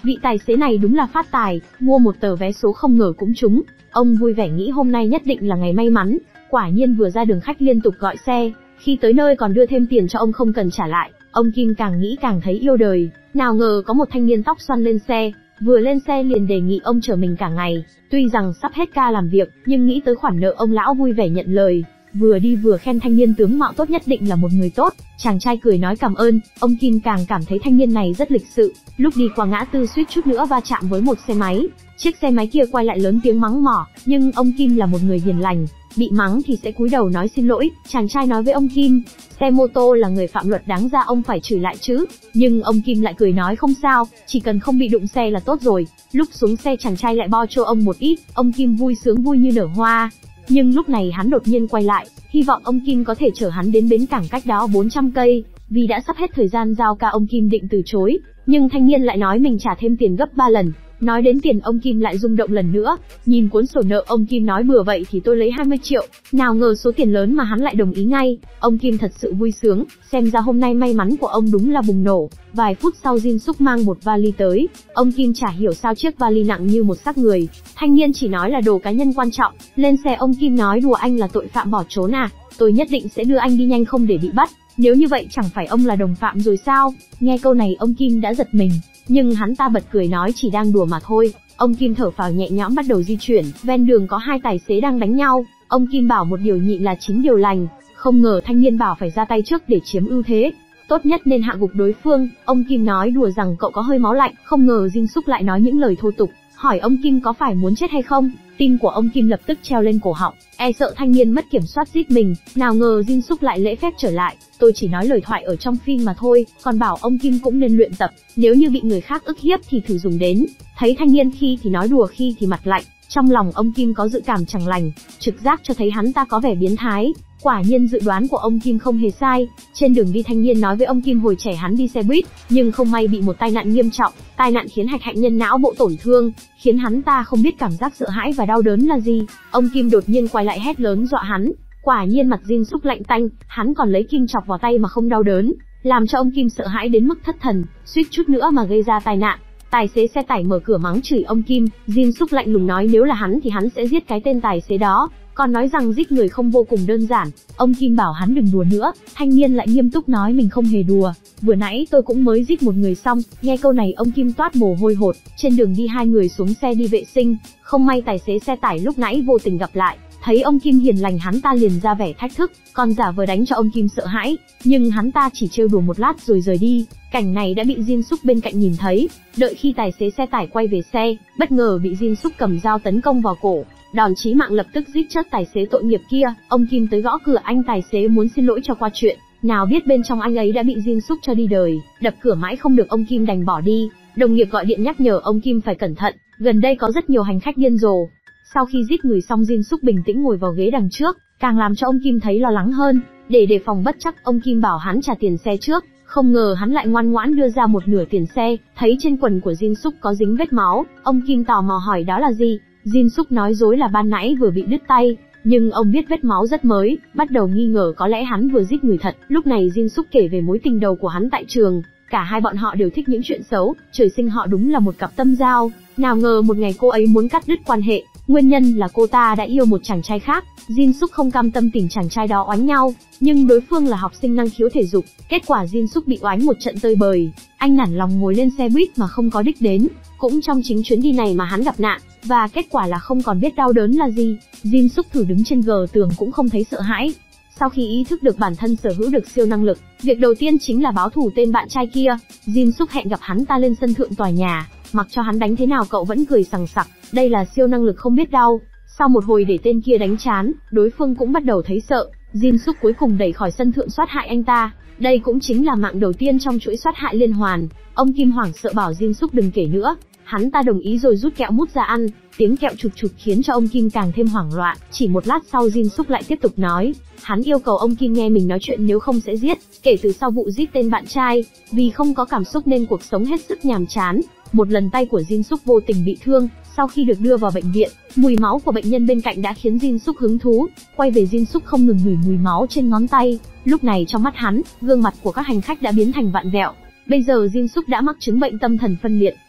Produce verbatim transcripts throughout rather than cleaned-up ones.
vị tài xế này đúng là phát tài, mua một tờ vé số không ngờ cũng trúng. Ông vui vẻ nghĩ hôm nay nhất định là ngày may mắn. Quả nhiên vừa ra đường khách liên tục gọi xe, khi tới nơi còn đưa thêm tiền cho ông không cần trả lại. Ông Kim càng nghĩ càng thấy yêu đời, nào ngờ có một thanh niên tóc xoăn lên xe, vừa lên xe liền đề nghị ông chở mình cả ngày. Tuy rằng sắp hết ca làm việc, nhưng nghĩ tới khoản nợ ông lão vui vẻ nhận lời. Vừa đi vừa khen thanh niên tướng mạo tốt nhất định là một người tốt. Chàng trai cười nói cảm ơn. Ông Kim càng cảm thấy thanh niên này rất lịch sự. Lúc đi qua ngã tư suýt chút nữa va chạm với một xe máy. Chiếc xe máy kia quay lại lớn tiếng mắng mỏ, nhưng ông Kim là một người hiền lành, bị mắng thì sẽ cúi đầu nói xin lỗi. Chàng trai nói với ông Kim, xe mô tô là người phạm luật đáng ra ông phải chửi lại chứ. Nhưng ông Kim lại cười nói không sao, chỉ cần không bị đụng xe là tốt rồi. Lúc xuống xe chàng trai lại bo cho ông một ít, ông Kim vui sướng vui như nở hoa. Nhưng lúc này hắn đột nhiên quay lại, hy vọng ông Kim có thể chở hắn đến bến cảng cách đó bốn trăm cây. Vì đã sắp hết thời gian giao ca ông Kim định từ chối, nhưng thanh niên lại nói mình trả thêm tiền gấp ba lần. Nói đến tiền ông Kim lại rung động lần nữa, nhìn cuốn sổ nợ ông Kim nói bừa vậy thì tôi lấy hai mươi triệu, nào ngờ số tiền lớn mà hắn lại đồng ý ngay. Ông Kim thật sự vui sướng, xem ra hôm nay may mắn của ông đúng là bùng nổ. Vài phút sau Jin Suk mang một vali tới, ông Kim chả hiểu sao chiếc vali nặng như một xác người, thanh niên chỉ nói là đồ cá nhân quan trọng. Lên xe ông Kim nói đùa anh là tội phạm bỏ trốn à, tôi nhất định sẽ đưa anh đi nhanh không để bị bắt, nếu như vậy chẳng phải ông là đồng phạm rồi sao. Nghe câu này ông Kim đã giật mình, nhưng hắn ta bật cười nói chỉ đang đùa mà thôi. Ông Kim thở phào nhẹ nhõm bắt đầu di chuyển. Ven đường có hai tài xế đang đánh nhau, ông Kim bảo một điều nhị là chín điều lành, không ngờ thanh niên bảo phải ra tay trước để chiếm ưu thế, tốt nhất nên hạ gục đối phương. Ông Kim nói đùa rằng cậu có hơi máu lạnh, không ngờ Jin Suk lại nói những lời thô tục, hỏi ông Kim có phải muốn chết hay không. Tim của ông Kim lập tức treo lên cổ họng, e sợ thanh niên mất kiểm soát giết mình. Nào ngờ Jin Suk lại lễ phép trở lại, tôi chỉ nói lời thoại ở trong phim mà thôi, còn bảo ông Kim cũng nên luyện tập, nếu như bị người khác ức hiếp thì thử dùng đến. Thấy thanh niên khi thì nói đùa khi thì mặt lạnh, trong lòng ông Kim có dự cảm chẳng lành, trực giác cho thấy hắn ta có vẻ biến thái. Quả nhiên dự đoán của ông Kim không hề sai. Trên đường đi thanh niên nói với ông Kim hồi trẻ hắn đi xe buýt, nhưng không may bị một tai nạn nghiêm trọng. Tai nạn khiến hạch hạnh nhân não bộ tổn thương, khiến hắn ta không biết cảm giác sợ hãi và đau đớn là gì. Ông Kim đột nhiên quay lại hét lớn dọa hắn. Quả nhiên mặt Jin Suk lạnh tanh, hắn còn lấy kim chọc vào tay mà không đau đớn, làm cho ông Kim sợ hãi đến mức thất thần, suýt chút nữa mà gây ra tai nạn. Tài xế xe tải mở cửa mắng chửi ông Kim. Jin Suk lạnh lùng nói nếu là hắn thì hắn sẽ giết cái tên tài xế đó, còn nói rằng giết người không vô cùng đơn giản. Ông Kim bảo hắn đừng đùa nữa, thanh niên lại nghiêm túc nói mình không hề đùa, vừa nãy tôi cũng mới giết một người xong. Nghe câu này ông Kim toát mồ hôi hột. Trên đường đi hai người xuống xe đi vệ sinh, không may tài xế xe tải lúc nãy vô tình gặp lại, thấy ông Kim hiền lành hắn ta liền ra vẻ thách thức, còn giả vờ đánh cho ông Kim sợ hãi, nhưng hắn ta chỉ trêu đùa một lát rồi rời đi. Cảnh này đã bị Jin Suk bên cạnh nhìn thấy, đợi khi tài xế xe tải quay về xe, bất ngờ bị Jin Suk cầm dao tấn công vào cổ, đòn chí mạng lập tức giết chết tài xế tội nghiệp kia. Ông Kim tới gõ cửa anh tài xế muốn xin lỗi cho qua chuyện, nào biết bên trong anh ấy đã bị Jin Suk cho đi đời, đập cửa mãi không được ông Kim đành bỏ đi. Đồng nghiệp gọi điện nhắc nhở ông Kim phải cẩn thận, gần đây có rất nhiều hành khách điên rồ. Sau khi giết người xong Jin Suk bình tĩnh ngồi vào ghế đằng trước, càng làm cho ông Kim thấy lo lắng hơn. Để đề phòng bất trắc, ông Kim bảo hắn trả tiền xe trước, không ngờ hắn lại ngoan ngoãn đưa ra một nửa tiền xe. Thấy trên quần của Jin Suk có dính vết máu, ông Kim tò mò hỏi đó là gì. Jin Suk nói dối là ban nãy vừa bị đứt tay, nhưng ông biết vết máu rất mới, bắt đầu nghi ngờ có lẽ hắn vừa giết người thật. Lúc này Jin Suk kể về mối tình đầu của hắn tại trường, cả hai bọn họ đều thích những chuyện xấu, trời sinh họ đúng là một cặp tâm giao. Nào ngờ một ngày cô ấy muốn cắt đứt quan hệ, nguyên nhân là cô ta đã yêu một chàng trai khác. Jin Suk không cam tâm tình chàng trai đó oánh nhau, nhưng đối phương là học sinh năng khiếu thể dục, kết quả Jin Suk bị oánh một trận tơi bời. Anh nản lòng ngồi lên xe buýt mà không có đích đến, cũng trong chính chuyến đi này mà hắn gặp nạn, và kết quả là không còn biết đau đớn là gì. Jin Suk thử đứng trên gờ tường cũng không thấy sợ hãi. Sau khi ý thức được bản thân sở hữu được siêu năng lực, việc đầu tiên chính là báo thù tên bạn trai kia. Jin Suk hẹn gặp hắn ta lên sân thượng tòa nhà, mặc cho hắn đánh thế nào cậu vẫn cười sằng sặc, đây là siêu năng lực không biết đau. Sau một hồi để tên kia đánh chán, đối phương cũng bắt đầu thấy sợ, Jin Suk cuối cùng đẩy khỏi sân thượng soát hại anh ta. Đây cũng chính là mạng đầu tiên trong chuỗi soát hại liên hoàn. Ông Kim hoảng sợ bảo Jin Suk đừng kể nữa, hắn ta đồng ý rồi rút kẹo mút ra ăn. Tiếng kẹo chụp chụp khiến cho ông Kim càng thêm hoảng loạn. Chỉ một lát sau Jin Suk lại tiếp tục nói, hắn yêu cầu ông Kim nghe mình nói chuyện nếu không sẽ giết. Kể từ sau vụ giết tên bạn trai, vì không có cảm xúc nên cuộc sống hết sức nhàm chán. Một lần tay của Jin Suk vô tình bị thương, sau khi được đưa vào bệnh viện, mùi máu của bệnh nhân bên cạnh đã khiến Jin Suk hứng thú. Quay về Jin Suk không ngừng ngửi mùi máu trên ngón tay. Lúc này trong mắt hắn, gương mặt của các hành khách đã biến thành vạn vẹo. Bây giờ Jin Suk đã mắc chứng bệnh tâm thần phân liệt,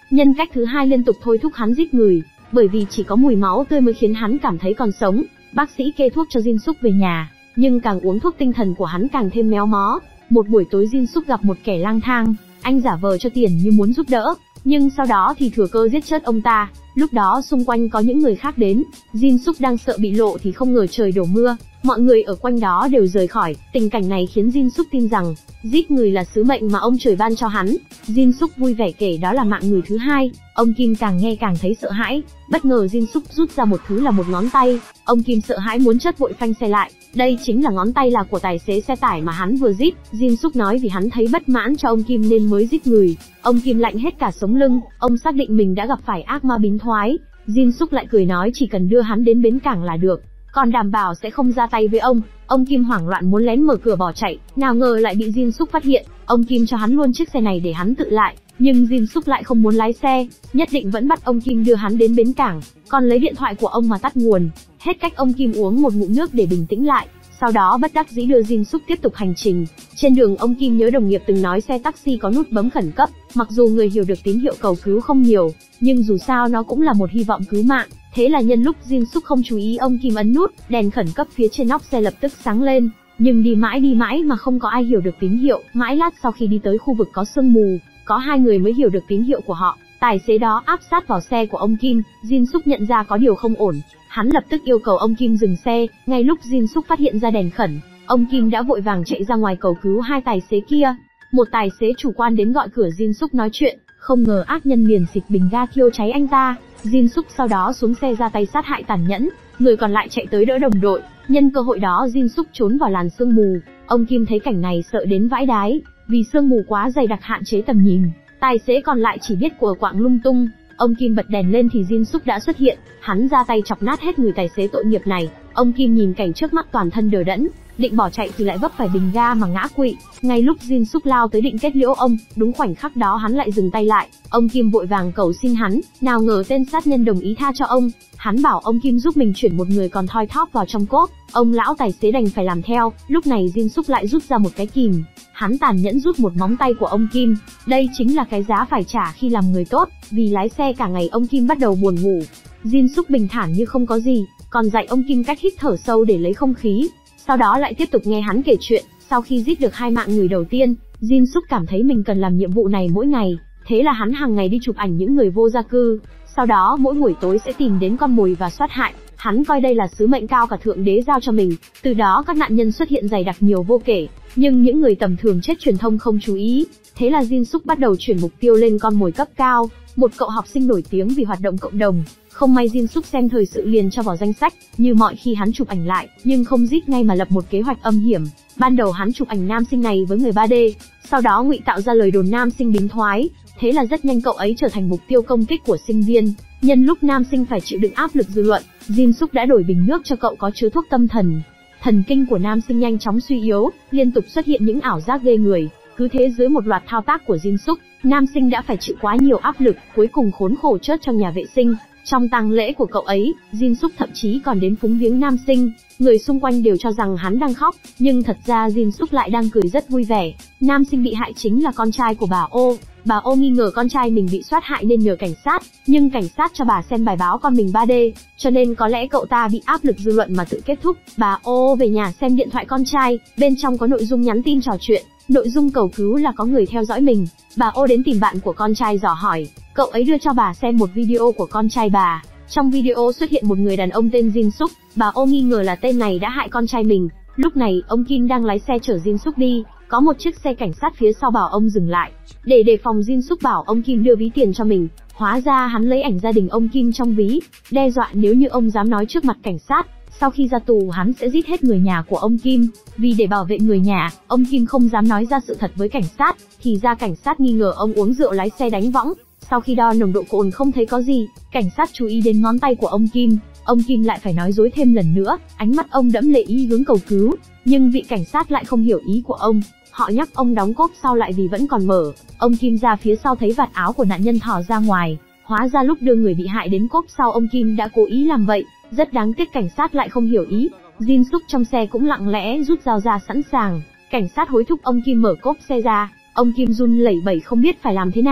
Nhân cách thứ hai liên tục thôi thúc hắn giết người, bởi vì chỉ có mùi máu tươi mới khiến hắn cảm thấy còn sống. Bác sĩ kê thuốc cho Jin Suk về nhà, nhưng càng uống thuốc tinh thần của hắn càng thêm méo mó. Một buổi tối Jin Suk gặp một kẻ lang thang, anh giả vờ cho tiền như muốn giúp đỡ, nhưng sau đó thì thừa cơ giết chết ông ta. Lúc đó xung quanh có những người khác đến, Jin Suk đang sợ bị lộ thì không ngờ trời đổ mưa, mọi người ở quanh đó đều rời khỏi. Tình cảnh này khiến Jin Suk tin rằng giết người là sứ mệnh mà ông trời ban cho hắn. Jin Suk vui vẻ kể đó là mạng người thứ hai. Ông Kim càng nghe càng thấy sợ hãi, bất ngờ Jin Suk rút ra một thứ là một ngón tay. Ông Kim sợ hãi muốn chất vội phanh xe lại, đây chính là ngón tay là của tài xế xe tải mà hắn vừa giết. Jin Suk nói vì hắn thấy bất mãn cho ông Kim nên mới giết người. Ông Kim lạnh hết cả sống lưng, ông xác định mình đã gặp phải ác ma biến thoái. Jin Suk lại cười nói chỉ cần đưa hắn đến bến cảng là được, còn đảm bảo sẽ không ra tay với ông. Ông Kim hoảng loạn muốn lén mở cửa bỏ chạy, nào ngờ lại bị Jin Suk phát hiện. Ông Kim cho hắn luôn chiếc xe này để hắn tự lại, nhưng Jin Suk lại không muốn lái xe, nhất định vẫn bắt ông Kim đưa hắn đến bến cảng, còn lấy điện thoại của ông mà tắt nguồn. Hết cách ông Kim uống một ngụm nước để bình tĩnh lại, sau đó bất đắc dĩ đưa Jin Suk tiếp tục hành trình. Trên đường ông Kim nhớ đồng nghiệp từng nói xe taxi có nút bấm khẩn cấp, mặc dù người hiểu được tín hiệu cầu cứu không nhiều, nhưng dù sao nó cũng là một hy vọng cứu mạng. Thế là nhân lúc Jin Suk không chú ý, ông Kim ấn nút, đèn khẩn cấp phía trên nóc xe lập tức sáng lên, nhưng đi mãi đi mãi mà không có ai hiểu được tín hiệu. Mãi lát sau khi đi tới khu vực có sương mù, có hai người mới hiểu được tín hiệu của họ. Tài xế đó áp sát vào xe của ông Kim. Jin Suk nhận ra có điều không ổn, hắn lập tức yêu cầu ông Kim dừng xe. Ngay lúc Jin Suk phát hiện ra đèn khẩn, ông Kim đã vội vàng chạy ra ngoài cầu cứu hai tài xế kia. Một tài xế chủ quan đến gọi cửa Jin Suk nói chuyện, không ngờ ác nhân liền xịt bình ga thiêu cháy anh ta. Jin Suk sau đó xuống xe ra tay sát hại tàn nhẫn, người còn lại chạy tới đỡ đồng đội. Nhân cơ hội đó Jin Suk trốn vào làn sương mù. Ông Kim thấy cảnh này sợ đến vãi đái, vì sương mù quá dày đặc hạn chế tầm nhìn. Tài xế còn lại chỉ biết của quạng lung tung. Ông Kim bật đèn lên thì Jin Suk đã xuất hiện, hắn ra tay chọc nát hết người tài xế tội nghiệp này. Ông Kim nhìn cảnh trước mắt toàn thân đờ đẫn, định bỏ chạy thì lại vấp phải bình ga mà ngã quỵ. Ngay lúc Jin Suk lao tới định kết liễu ông, đúng khoảnh khắc đó hắn lại dừng tay lại. Ông Kim vội vàng cầu xin hắn, nào ngờ tên sát nhân đồng ý tha cho ông. Hắn bảo ông Kim giúp mình chuyển một người còn thoi thóp vào trong cốp. Ông lão tài xế đành phải làm theo. Lúc này Jin Suk lại rút ra một cái kìm, hắn tàn nhẫn rút một móng tay của ông Kim. Đây chính là cái giá phải trả khi làm người tốt. Vì lái xe cả ngày ông Kim bắt đầu buồn ngủ. Jin Suk bình thản như không có gì, còn dạy ông Kim cách hít thở sâu để lấy không khí. Sau đó lại tiếp tục nghe hắn kể chuyện. Sau khi giết được hai mạng người đầu tiên, Jin Suk cảm thấy mình cần làm nhiệm vụ này mỗi ngày. Thế là hắn hàng ngày đi chụp ảnh những người vô gia cư, sau đó mỗi buổi tối sẽ tìm đến con mồi và sát hại. Hắn coi đây là sứ mệnh cao cả thượng đế giao cho mình. Từ đó các nạn nhân xuất hiện dày đặc nhiều vô kể, nhưng những người tầm thường chết truyền thông không chú ý. Thế là Jin Suk bắt đầu chuyển mục tiêu lên con mồi cấp cao, một cậu học sinh nổi tiếng vì hoạt động cộng đồng. Không may Jin Suk xem thời sự liền cho vào danh sách. Như mọi khi hắn chụp ảnh lại, nhưng không giết ngay mà lập một kế hoạch âm hiểm. Ban đầu hắn chụp ảnh nam sinh này với người ba D, sau đó ngụy tạo ra lời đồn nam sinh biến thoái. Thế là rất nhanh cậu ấy trở thành mục tiêu công kích của sinh viên. Nhân lúc nam sinh phải chịu đựng áp lực dư luận, Jin Suk đã đổi bình nước cho cậu có chứa thuốc tâm thần. Thần kinh của nam sinh nhanh chóng suy yếu, liên tục xuất hiện những ảo giác ghê người. Cứ thế dưới một loạt thao tác của Jin Suk, nam sinh đã phải chịu quá nhiều áp lực, cuối cùng khốn khổ chết trong nhà vệ sinh. Trong tang lễ của cậu ấy, Jin Suk thậm chí còn đến phúng viếng nam sinh. Người xung quanh đều cho rằng hắn đang khóc, nhưng thật ra Jin Suk lại đang cười rất vui vẻ. Nam sinh bị hại chính là con trai của bà O. Bà O nghi ngờ con trai mình bị soát hại nên nhờ cảnh sát, nhưng cảnh sát cho bà xem bài báo con mình ba D, cho nên có lẽ cậu ta bị áp lực dư luận mà tự kết thúc. Bà O về nhà xem điện thoại con trai, bên trong có nội dung nhắn tin trò chuyện, nội dung cầu cứu là có người theo dõi mình. Bà O đến tìm bạn của con trai dò hỏi, cậu ấy đưa cho bà xem một video của con trai bà. Trong video xuất hiện một người đàn ông tên Jin Suk, bà O nghi ngờ là tên này đã hại con trai mình. Lúc này, ông Kim đang lái xe chở Jin Suk đi, có một chiếc xe cảnh sát phía sau bảo ông dừng lại. Để đề phòng Jin Suk bảo ông Kim đưa ví tiền cho mình, hóa ra hắn lấy ảnh gia đình ông Kim trong ví, đe dọa nếu như ông dám nói trước mặt cảnh sát, sau khi ra tù hắn sẽ giết hết người nhà của ông Kim. Vì để bảo vệ người nhà, ông Kim không dám nói ra sự thật với cảnh sát, thì ra cảnh sát nghi ngờ ông uống rượu lái xe đánh võng. Sau khi đo nồng độ cồn không thấy có gì, cảnh sát chú ý đến ngón tay của ông Kim. Ông Kim lại phải nói dối thêm lần nữa, ánh mắt ông đẫm lệ ý hướng cầu cứu, nhưng vị cảnh sát lại không hiểu ý của ông. Họ nhắc ông đóng cốp sau lại vì vẫn còn mở. Ông Kim ra phía sau thấy vạt áo của nạn nhân thò ra ngoài, hóa ra lúc đưa người bị hại đến cốp sau ông Kim đã cố ý làm vậy. Rất đáng tiếc cảnh sát lại không hiểu ý. Jin Suk trong xe cũng lặng lẽ rút dao ra sẵn sàng. Cảnh sát hối thúc ông Kim mở cốp xe ra. Ông Kim run lẩy bẩy không biết phải làm thế nào.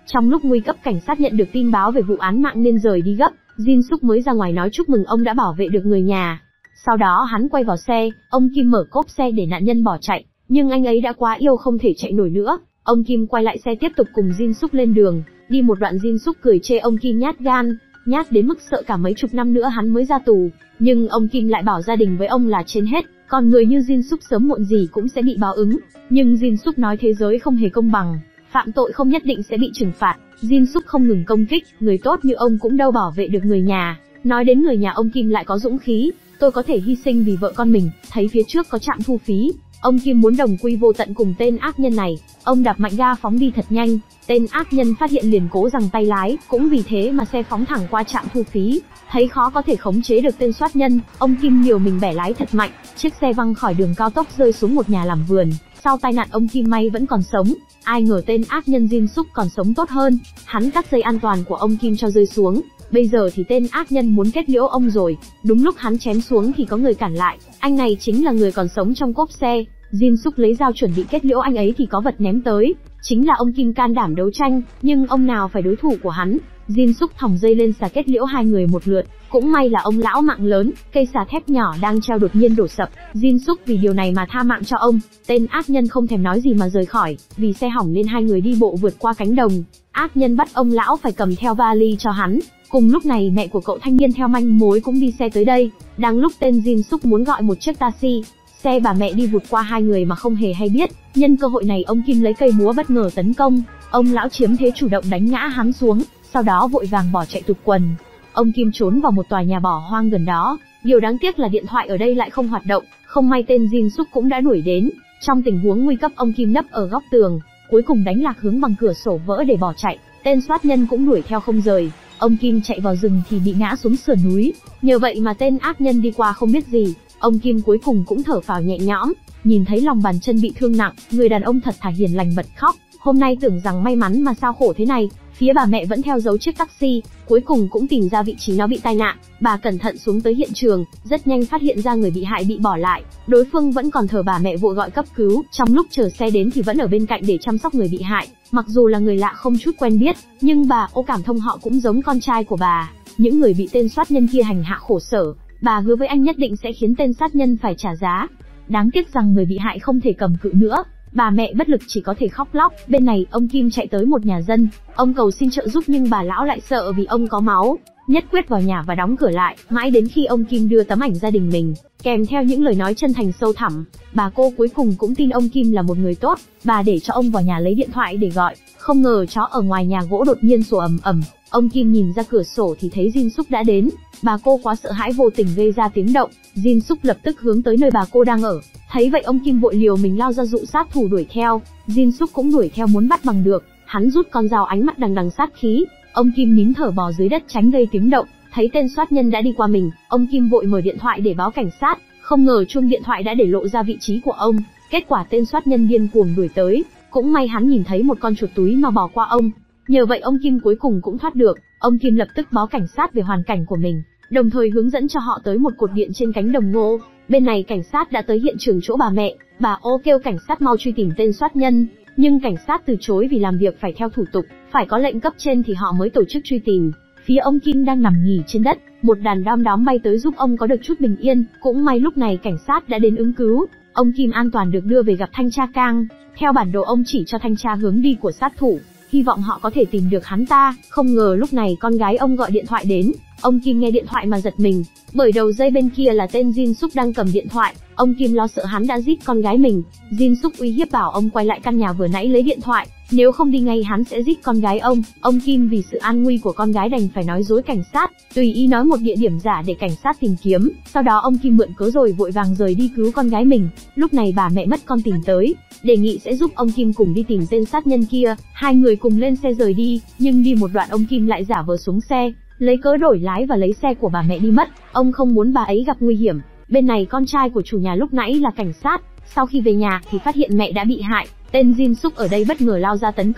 Trong lúc nguy cấp cảnh sát nhận được tin báo về vụ án mạng nên rời đi gấp, Jin Suk mới ra ngoài nói chúc mừng ông đã bảo vệ được người nhà. Sau đó hắn quay vào xe, ông Kim mở cốp xe để nạn nhân bỏ chạy, nhưng anh ấy đã quá yêu không thể chạy nổi nữa. Ông Kim quay lại xe tiếp tục cùng Jin Suk lên đường, đi một đoạn Jin Suk cười chê ông Kim nhát gan, nhát đến mức sợ cả mấy chục năm nữa hắn mới ra tù, nhưng ông Kim lại bảo gia đình với ông là trên hết, còn người như Jin Suk sớm muộn gì cũng sẽ bị báo ứng. Nhưng Jin Suk nói thế giới không hề công bằng, phạm tội không nhất định sẽ bị trừng phạt. Jin Suk không ngừng công kích, người tốt như ông cũng đâu bảo vệ được người nhà. Nói đến người nhà ông Kim lại có dũng khí, tôi có thể hy sinh vì vợ con mình. Thấy phía trước có trạm thu phí, ông Kim muốn đồng quy vô tận cùng tên ác nhân này, ông đạp mạnh ga phóng đi thật nhanh. Tên ác nhân phát hiện liền cố giằng tay lái, cũng vì thế mà xe phóng thẳng qua trạm thu phí. Thấy khó có thể khống chế được tên soát nhân, ông Kim liều mình bẻ lái thật mạnh, chiếc xe văng khỏi đường cao tốc rơi xuống một nhà làm vườn. Sau tai nạn ông Kim may vẫn còn sống, ai ngờ tên ác nhân Jin Suk còn sống tốt hơn, hắn cắt dây an toàn của ông Kim cho rơi xuống. Bây giờ thì tên ác nhân muốn kết liễu ông rồi. Đúng lúc hắn chém xuống thì có người cản lại, anh này chính là người còn sống trong cốp xe. Jin Suk lấy dao chuẩn bị kết liễu anh ấy thì có vật ném tới, chính là ông Kim can đảm đấu tranh, nhưng ông nào phải đối thủ của hắn. Jin Suk thòng dây lên xà kết liễu hai người một lượt, cũng may là ông lão mạng lớn, cây xà thép nhỏ đang treo đột nhiên đổ sập. Jin Suk vì điều này mà tha mạng cho ông. Tên ác nhân không thèm nói gì mà rời khỏi, vì xe hỏng nên hai người đi bộ vượt qua cánh đồng. Ác nhân bắt ông lão phải cầm theo vali cho hắn. Cùng lúc này mẹ của cậu thanh niên theo manh mối cũng đi xe tới đây. Đang lúc tên Jin Suk muốn gọi một chiếc taxi, xe bà mẹ đi vụt qua hai người mà không hề hay biết. Nhân cơ hội này ông Kim lấy cây búa bất ngờ tấn công, ông lão chiếm thế chủ động đánh ngã hắn xuống, sau đó vội vàng bỏ chạy tụt quần. Ông Kim trốn vào một tòa nhà bỏ hoang gần đó. Điều đáng tiếc là điện thoại ở đây lại không hoạt động, không may tên Jin Suk cũng đã đuổi đến. Trong tình huống nguy cấp ông Kim nấp ở góc tường, cuối cùng đánh lạc hướng bằng cửa sổ vỡ để bỏ chạy. Tên soát nhân cũng đuổi theo không rời. Ông Kim chạy vào rừng thì bị ngã xuống sườn núi, nhờ vậy mà tên ác nhân đi qua không biết gì. Ông Kim cuối cùng cũng thở phào nhẹ nhõm, nhìn thấy lòng bàn chân bị thương nặng, người đàn ông thật thà hiền lành bật khóc. Hôm nay tưởng rằng may mắn mà sao khổ thế này. Phía bà mẹ vẫn theo dấu chiếc taxi, cuối cùng cũng tìm ra vị trí nó bị tai nạn. Bà cẩn thận xuống tới hiện trường, rất nhanh phát hiện ra người bị hại bị bỏ lại, đối phương vẫn còn thở, bà mẹ vội gọi cấp cứu. Trong lúc chờ xe đến thì vẫn ở bên cạnh để chăm sóc người bị hại. Mặc dù là người lạ không chút quen biết, nhưng bà ô cảm thông họ cũng giống con trai của bà. Những người bị tên soát nhân kia hành hạ khổ sở, bà hứa với anh nhất định sẽ khiến tên sát nhân phải trả giá. Đáng tiếc rằng người bị hại không thể cầm cự nữa, bà mẹ bất lực chỉ có thể khóc lóc. Bên này ông Kim chạy tới một nhà dân, ông cầu xin trợ giúp nhưng bà lão lại sợ vì ông có máu, nhất quyết vào nhà và đóng cửa lại. Mãi đến khi ông Kim đưa tấm ảnh gia đình mình, kèm theo những lời nói chân thành sâu thẳm, bà cô cuối cùng cũng tin ông Kim là một người tốt. Bà để cho ông vào nhà lấy điện thoại để gọi, không ngờ chó ở ngoài nhà gỗ đột nhiên sủa ầm ầm. Ông Kim nhìn ra cửa sổ thì thấy Jin Suk đã đến. Bà cô quá sợ hãi vô tình gây ra tiếng động. Jin Suk lập tức hướng tới nơi bà cô đang ở. Thấy vậy ông Kim vội liều mình lao ra dụ sát thủ đuổi theo. Jin Suk cũng đuổi theo muốn bắt bằng được. Hắn rút con dao, ánh mắt đằng đằng sát khí. Ông Kim nín thở bò dưới đất tránh gây tiếng động. Thấy tên soát nhân đã đi qua mình, ông Kim vội mở điện thoại để báo cảnh sát. Không ngờ chuông điện thoại đã để lộ ra vị trí của ông. Kết quả tên soát nhân điên cuồng đuổi tới. Cũng may hắn nhìn thấy một con chuột túi mà bỏ qua ông. Nhờ vậy ông Kim cuối cùng cũng thoát được. Ông Kim lập tức báo cảnh sát về hoàn cảnh của mình, đồng thời hướng dẫn cho họ tới một cột điện trên cánh đồng ngô. Bên này cảnh sát đã tới hiện trường chỗ bà mẹ. Bà ô kêu cảnh sát mau truy tìm tên soát nhân, nhưng cảnh sát từ chối vì làm việc phải theo thủ tục, phải có lệnh cấp trên thì họ mới tổ chức truy tìm. Phía ông Kim đang nằm nghỉ trên đất, một đàn đom đóm bay tới giúp ông có được chút bình yên. Cũng may lúc này cảnh sát đã đến ứng cứu, ông Kim an toàn được đưa về gặp thanh tra Kang. Theo bản đồ ông chỉ cho thanh tra hướng đi của sát thủ, hy vọng họ có thể tìm được hắn ta. Không ngờ lúc này con gái ông gọi điện thoại đến. Ông Kim nghe điện thoại mà giật mình, bởi đầu dây bên kia là tên Jin Suk đang cầm điện thoại. Ông Kim lo sợ hắn đã giết con gái mình. Jin Suk uy hiếp bảo ông quay lại căn nhà vừa nãy lấy điện thoại, nếu không đi ngay hắn sẽ giết con gái ông. Ông Kim vì sự an nguy của con gái đành phải nói dối cảnh sát, tùy ý nói một địa điểm giả để cảnh sát tìm kiếm. Sau đó ông Kim mượn cớ rồi vội vàng rời đi cứu con gái mình. Lúc này bà mẹ mất con tìm tới, đề nghị sẽ giúp ông Kim cùng đi tìm tên sát nhân kia. Hai người cùng lên xe rời đi, nhưng đi một đoạn ông Kim lại giả vờ xuống xe, lấy cớ đổi lái và lấy xe của bà mẹ đi mất. Ông không muốn bà ấy gặp nguy hiểm. Bên này con trai của chủ nhà lúc nãy là cảnh sát, sau khi về nhà thì phát hiện mẹ đã bị hại. Tên Jin Suk ở đây bất ngờ lao ra tấn công,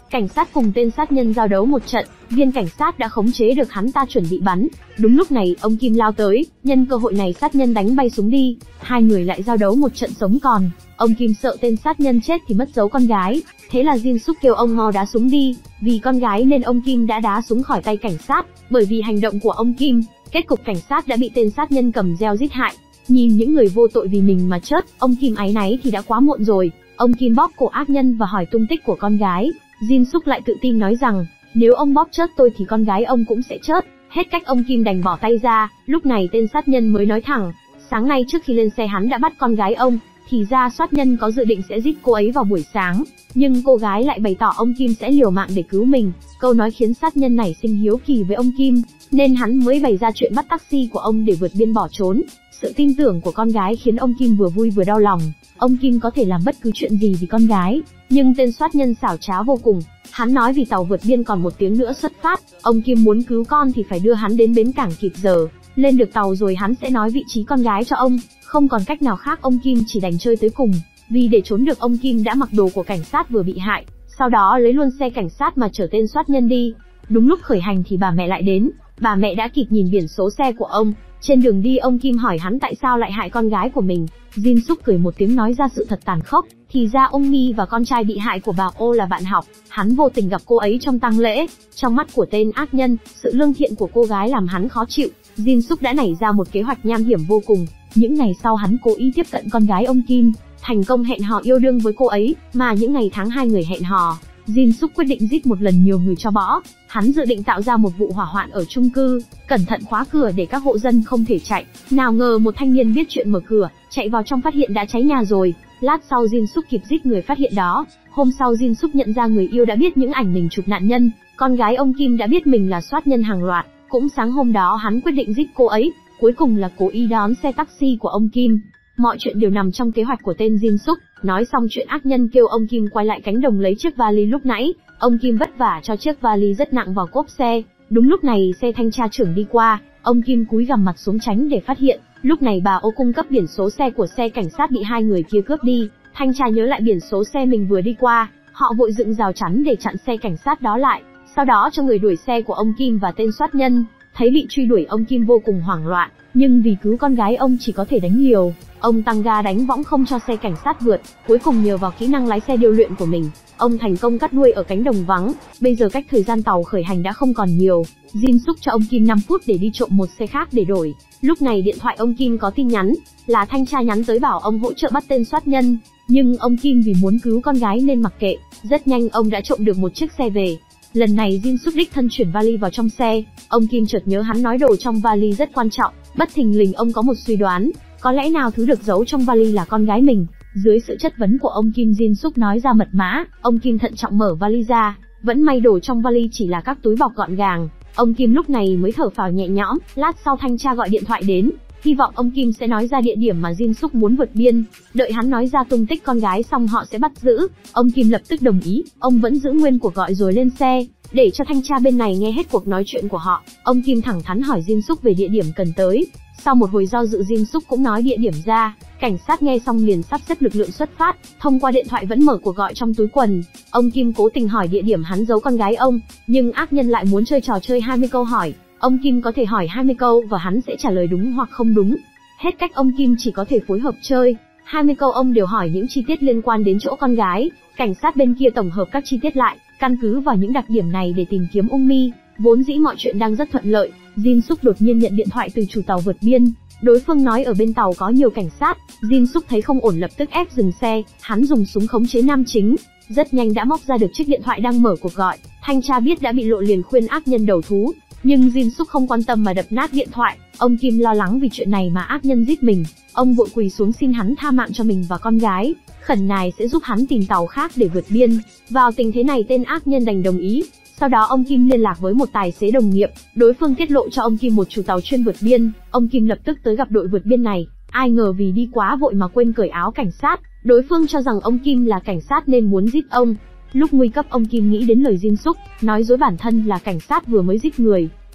Cảnh sát cùng tên sát nhân giao đấu một trận, viên cảnh sát đã khống chế được hắn ta chuẩn bị bắn. Đúng lúc này, ông Kim lao tới, nhân cơ hội này sát nhân đánh bay súng đi, hai người lại giao đấu một trận sống còn. Ông Kim sợ tên sát nhân chết thì mất dấu con gái, thế là Jin Suk kêu ông mau đá súng đi, vì con gái nên ông Kim đã đá súng khỏi tay cảnh sát. Bởi vì hành động của ông Kim, kết cục cảnh sát đã bị tên sát nhân cầm dao giết hại. Nhìn những người vô tội vì mình mà chết, ông Kim áy náy thì đã quá muộn rồi. Ông Kim bóp cổ ác nhân và hỏi tung tích của con gái. Jin Suk lại tự tin nói rằng, nếu ông bóp chết tôi thì con gái ông cũng sẽ chết. Hết cách ông Kim đành bỏ tay ra. Lúc này tên sát nhân mới nói thẳng, sáng nay trước khi lên xe hắn đã bắt con gái ông. Thì ra sát nhân có dự định sẽ giết cô ấy vào buổi sáng, nhưng cô gái lại bày tỏ ông Kim sẽ liều mạng để cứu mình. Câu nói khiến sát nhân nảy sinh hiếu kỳ với ông Kim, nên hắn mới bày ra chuyện bắt taxi của ông để vượt biên bỏ trốn. Sự tin tưởng của con gái khiến ông Kim vừa vui vừa đau lòng. Ông Kim có thể làm bất cứ chuyện gì vì con gái, nhưng tên sát nhân xảo trá vô cùng. Hắn nói vì tàu vượt biên còn một tiếng nữa xuất phát, ông Kim muốn cứu con thì phải đưa hắn đến bến cảng kịp giờ. Lên được tàu rồi hắn sẽ nói vị trí con gái cho ông. Không còn cách nào khác, ông Kim chỉ đành chơi tới cùng. Vì để trốn được, ông Kim đã mặc đồ của cảnh sát vừa bị hại, sau đó lấy luôn xe cảnh sát mà chở tên sát nhân đi. Đúng lúc khởi hành thì bà mẹ lại đến. Bà mẹ đã kịp nhìn biển số xe của ông. Trên đường đi, ông Kim hỏi hắn tại sao lại hại con gái của mình. Jin Suk cười một tiếng nói ra sự thật tàn khốc. Thì ra ông Mi và con trai bị hại của bà Ô là bạn học. Hắn vô tình gặp cô ấy trong tang lễ. Trong mắt của tên ác nhân, sự lương thiện của cô gái làm hắn khó chịu. Jin Suk đã nảy ra một kế hoạch nham hiểm vô cùng. Những ngày sau hắn cố ý tiếp cận con gái ông Kim, thành công hẹn hò yêu đương với cô ấy. Mà những ngày tháng hai người hẹn hò, Jin Suk quyết định giết một lần nhiều người cho bỏ. Hắn dự định tạo ra một vụ hỏa hoạn ở chung cư, cẩn thận khóa cửa để các hộ dân không thể chạy. Nào ngờ một thanh niên biết chuyện mở cửa, chạy vào trong phát hiện đã cháy nhà rồi. Lát sau Jin Suk kịp giết người phát hiện đó. Hôm sau Jin Suk nhận ra người yêu đã biết những ảnh mình chụp nạn nhân. Con gái ông Kim đã biết mình là soát nhân hàng loạt. Cũng sáng hôm đó hắn quyết định giết cô ấy. Cuối cùng là cố ý đón xe taxi của ông Kim. Mọi chuyện đều nằm trong kế hoạch của tên Jin Suk. Nói xong chuyện, ác nhân kêu ông Kim quay lại cánh đồng lấy chiếc vali lúc nãy. Ông Kim vất vả cho chiếc vali rất nặng vào cốp xe. Đúng lúc này xe thanh tra trưởng đi qua, ông Kim cúi gằm mặt xuống tránh để phát hiện. Lúc này bà Ô cung cấp biển số xe của xe cảnh sát bị hai người kia cướp đi. Thanh tra nhớ lại biển số xe mình vừa đi qua, họ vội dựng rào chắn để chặn xe cảnh sát đó lại. Sau đó cho người đuổi xe của ông Kim và tên soát nhân. Thấy bị truy đuổi, ông Kim vô cùng hoảng loạn, nhưng vì cứu con gái ông chỉ có thể đánh liều. Ông tăng ga đánh võng không cho xe cảnh sát vượt. Cuối cùng nhờ vào kỹ năng lái xe điêu luyện của mình, ông thành công cắt đuôi ở cánh đồng vắng. Bây giờ cách thời gian tàu khởi hành đã không còn nhiều. Jin Suk cho ông Kim năm phút để đi trộm một xe khác để đổi. Lúc này điện thoại ông Kim có tin nhắn, là thanh tra nhắn tới bảo ông hỗ trợ bắt tên soát nhân. Nhưng ông Kim vì muốn cứu con gái nên mặc kệ. Rất nhanh ông đã trộm được một chiếc xe về. Lần này Jin Suk đích thân chuyển vali vào trong xe. Ông Kim chợt nhớ hắn nói đồ trong vali rất quan trọng. Bất thình lình ông có một suy đoán, có lẽ nào thứ được giấu trong vali là con gái mình. Dưới sự chất vấn của ông Kim, Jin Suk nói ra mật mã. Ông Kim thận trọng mở vali ra, vẫn may đồ trong vali chỉ là các túi bọc gọn gàng. Ông Kim lúc này mới thở phào nhẹ nhõm. Lát sau thanh tra gọi điện thoại đến, hy vọng ông Kim sẽ nói ra địa điểm mà Jin Suk muốn vượt biên. Đợi hắn nói ra tung tích con gái xong họ sẽ bắt giữ. Ông Kim lập tức đồng ý. Ông vẫn giữ nguyên cuộc gọi rồi lên xe, để cho thanh tra bên này nghe hết cuộc nói chuyện của họ. Ông Kim thẳng thắn hỏi Jin Suk về địa điểm cần tới. Sau một hồi do dự, Jin Suk cũng nói địa điểm ra. Cảnh sát nghe xong liền sắp xếp lực lượng xuất phát. Thông qua điện thoại vẫn mở cuộc gọi trong túi quần. Ông Kim cố tình hỏi địa điểm hắn giấu con gái ông, nhưng ác nhân lại muốn chơi trò chơi hai mươi câu hỏi. Ông Kim có thể hỏi hai mươi câu và hắn sẽ trả lời đúng hoặc không đúng. Hết cách ông Kim chỉ có thể phối hợp chơi. hai mươi câu ông đều hỏi những chi tiết liên quan đến chỗ con gái. Cảnh sát bên kia tổng hợp các chi tiết lại, căn cứ vào những đặc điểm này để tìm kiếm Ung Mi. Vốn dĩ mọi chuyện đang rất thuận lợi. Jin Suk đột nhiên nhận điện thoại từ chủ tàu vượt biên. Đối phương nói ở bên tàu có nhiều cảnh sát. Jin Suk thấy không ổn lập tức ép dừng xe. Hắn dùng súng khống chế nam chính. Rất nhanh đã móc ra được chiếc điện thoại đang mở cuộc gọi. Thanh tra biết đã bị lộ liền khuyên ác nhân đầu thú. Nhưng Jin Suk không quan tâm mà đập nát điện thoại. Ông Kim lo lắng vì chuyện này mà ác nhân giết mình. Ông vội quỳ xuống xin hắn tha mạng cho mình và con gái, khẩn nài sẽ giúp hắn tìm tàu khác để vượt biên. Vào tình thế này tên ác nhân đành đồng ý. Sau đó ông Kim liên lạc với một tài xế đồng nghiệp. Đối phương tiết lộ cho ông Kim một chủ tàu chuyên vượt biên. Ông Kim lập tức tới gặp đội vượt biên này. Ai ngờ vì đi quá vội mà quên cởi áo cảnh sát. Đối phương cho rằng ông Kim là cảnh sát nên muốn giết ông. Lúc nguy cấp ông Kim nghĩ đến lời Jin Suk, nói dối bản thân là cảnh sát vừa mới giết người.